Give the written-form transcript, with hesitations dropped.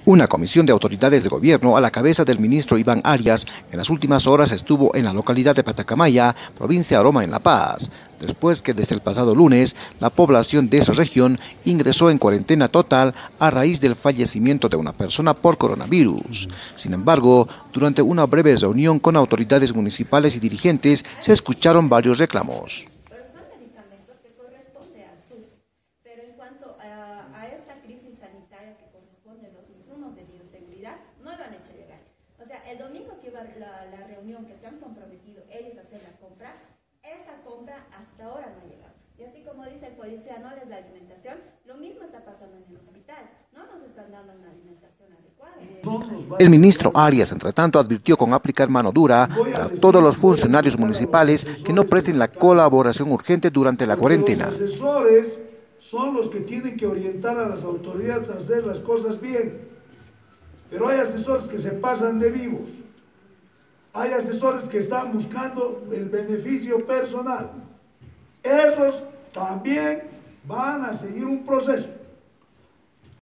Una comisión de autoridades de gobierno a la cabeza del ministro Iván Arias en las últimas horas estuvo en la localidad de Patacamaya, provincia de Aroma, en La Paz, después que desde el pasado lunes la población de esa región ingresó en cuarentena total a raíz del fallecimiento de una persona por coronavirus. Sin embargo, durante una breve reunión con autoridades municipales y dirigentes se escucharon varios reclamos. Pero en cuanto a esta crisis sanitaria que corresponde a los insumos de bioseguridad, no lo han hecho llegar. O sea, el domingo que iba la reunión que se han comprometido ellos a hacer la compra, esa compra hasta ahora no ha llegado. Y así como dice el policía, no les da alimentación, lo mismo está pasando en el hospital. No nos están dando una alimentación adecuada. El ministro Arias, entre tanto, advirtió con aplicar mano dura a todos los funcionarios municipales que no presten la colaboración urgente durante la cuarentena. Los asesores son los que tienen que orientar a las autoridades a hacer las cosas bien. Pero hay asesores que se pasan de vivos. Hay asesores que están buscando el beneficio personal. Esos también van a seguir un proceso.